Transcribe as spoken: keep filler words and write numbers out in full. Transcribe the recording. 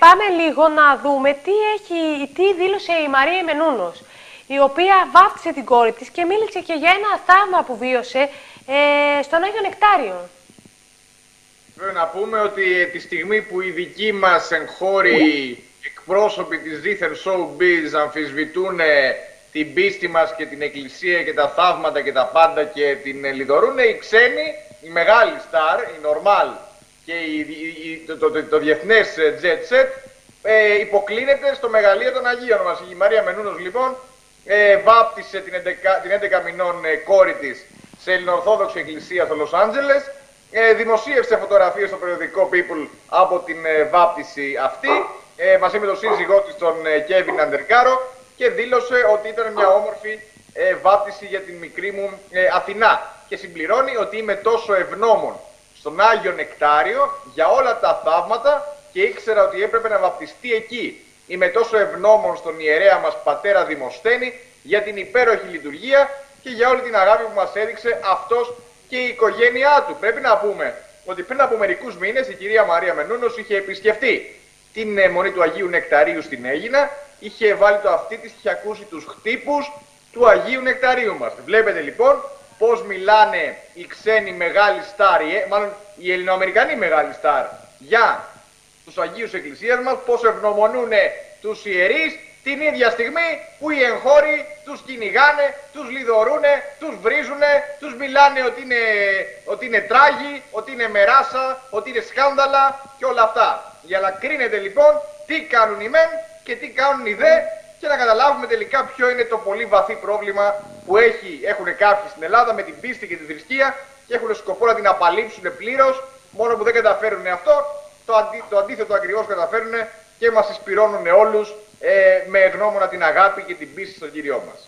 πάμε λίγο να δούμε τι, έχει, τι δήλωσε η Μαρία Μενούνος, η οποία βάφτισε την κόρη της και μίλησε και για ένα θαύμα που βίωσε ε, στον Άγιο Νεκτάριο. Πρέπει να πούμε ότι τη στιγμή που οι δικοί μας εγχώροι εκπρόσωποι της δίθεν showbiz αμφισβητούν την πίστη μας και την εκκλησία και τα θαύματα και τα πάντα και την λιδωρούν, οι ξένοι, οι μεγάλοι στάρ, οι normal και η, η, το, το, το, το διεθνές jet set ε, υποκλίνεται στο μεγαλείο των Αγίων μας. Η Μαρία Μενούνος λοιπόν ε, βάπτισε την έντεκα, την έντεκα μηνών ε, κόρη της σε ελληνοορθόδοξη εκκλησία στο Λος Άντζελες, ε, δημοσίευσε φωτογραφίες στο περιοδικό People από την ε, βάπτιση αυτή ε, μαζί με τον σύζυγό της τον Κέβιν ε, Αντερκάρο και δήλωσε ότι ήταν μια όμορφη ε, βάπτιση για την μικρή μου ε, Αθηνά και συμπληρώνει ότι είμαι τόσο ευγνώμων στον Άγιο Νεκτάριο για όλα τα θαύματα και ήξερα ότι έπρεπε να βαπτιστεί εκεί. Είμαι τόσο ευγνώμων στον ιερέα μας πατέρα Δημοσθένη για την υπέροχη λειτουργία και για όλη την αγάπη που μας έδειξε αυτός και η οικογένειά του. Πρέπει να πούμε ότι πριν από μερικούς μήνες η κυρία Μαρία Μενούνος είχε επισκεφτεί την ε, Μονή του Αγίου Νεκταρίου στην Αίγινα, είχε βάλει το αυτί της και είχε ακούσει τους χτύπους του Αγίου Νεκταρίου μας. Βλέπετε λοιπόν πώς μιλάνε οι ξένοι μεγάλοι στάρ, ε, μάλλον οι Ελληνοαμερικανοί μεγάλοι στάρ για τους Αγίους Εκκλησίας μας, πώς ευγνωμονούν τους ιερείς την ίδια στιγμή που οι εγχώροι τους κυνηγάνε, τους λιδωρούνε, τους βρίζουνε, τους μιλάνε ότι είναι, ότι είναι τράγοι, ότι είναι μεράσα, ότι είναι σκάνδαλα και όλα αυτά. Για να κρίνετε λοιπόν τι κάνουν οι μεν και τι κάνουν οι δε και να καταλάβουμε τελικά ποιο είναι το πολύ βαθύ πρόβλημα που έχει, έχουν κάποιοι στην Ελλάδα με την πίστη και τη θρησκεία και έχουν σκοπό να την απαλείψουν πλήρως, μόνο που δεν καταφέρουν αυτό, το, αντί, το αντίθετο ακριβώς καταφέρουν και μας εισπυρώνουν όλους ε, με γνώμονα την αγάπη και την πίστη στον Κύριό μας.